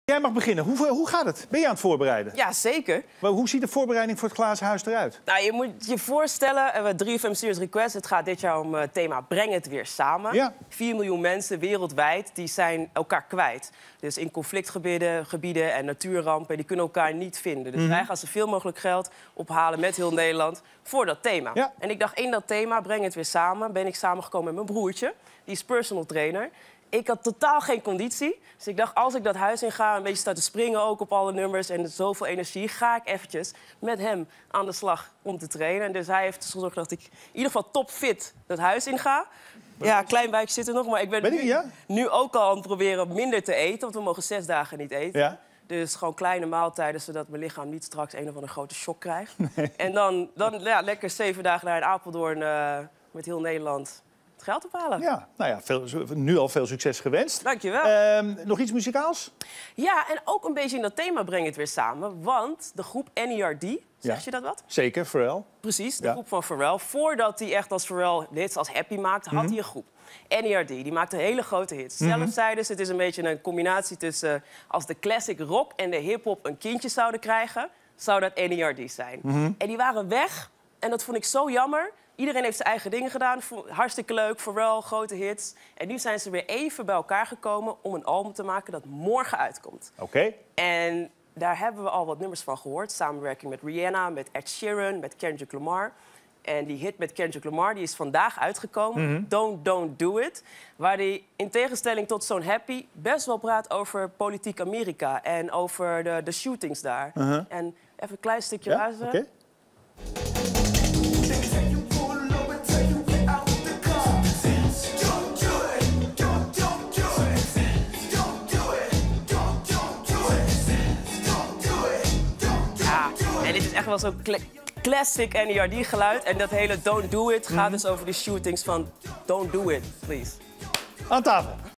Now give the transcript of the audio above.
Jij mag beginnen. Hoe gaat het? Ben je aan het voorbereiden? Ja, zeker. Maar hoe ziet de voorbereiding voor het Glazen Huis eruit? Nou, je moet je voorstellen, 3FM Serious Request. Het gaat dit jaar om het thema Breng het weer samen. Ja. 4 miljoen mensen wereldwijd die zijn elkaar kwijt. Dus in conflictgebieden en natuurrampen, die kunnen elkaar niet vinden. Dus wij gaan zoveel mogelijk geld ophalen met heel Nederland voor dat thema. Ja. En ik dacht, in dat thema, Breng het weer samen, ben ik samengekomen met mijn broertje. Die is personal trainer. Ik had totaal geen conditie. Dus ik dacht, als ik dat huis in ga, een beetje sta te springen ook op alle nummers en zoveel energie, ga ik eventjes met hem aan de slag om te trainen. En dus hij heeft ervoor gezorgd dat ik in ieder geval topfit dat huis in ga. Ja, klein buikje zit er nog, maar ik ben nu ook al aan het proberen minder te eten. Want we mogen 6 dagen niet eten. Ja. Dus gewoon kleine maaltijden, zodat mijn lichaam niet straks een of andere grote shock krijgt. Nee. En dan lekker 7 dagen naar Apeldoorn met heel Nederland het geld ophalen. Ja, nou ja, nu al veel succes gewenst. Dankjewel. Nog iets muzikaals? Ja, en ook een beetje in dat thema Breng het weer samen. Want de groep NERD, zeg je dat wat? Zeker, Pharrell. Precies, de groep van Pharrell. Voordat hij echt als Pharrell hits als Happy maakte, had hij een groep. NERD, die maakte hele grote hits. Zelf zeiden ze, het is een beetje een combinatie tussen als de classic rock en de hiphop een kindje zouden krijgen, zou dat NERD zijn. En die waren weg en dat vond ik zo jammer. Iedereen heeft zijn eigen dingen gedaan. Hartstikke leuk, Pharrell, grote hits. En nu zijn ze weer even bij elkaar gekomen om een album te maken dat morgen uitkomt. Oké. En daar hebben we al wat nummers van gehoord. Samenwerking met Rihanna, met Ed Sheeran, met Kendrick Lamar. En die hit met Kendrick Lamar die is vandaag uitgekomen. Don't Do It. Waar hij in tegenstelling tot zo'n Happy best wel praat over politiek Amerika. En over de shootings daar. En even een klein stukje luisteren. Okay. En dit is echt wel zo'n classic NERD-geluid. En dat hele Don't Do It gaat dus over die shootings van Don't Do It, please. Aan tafel.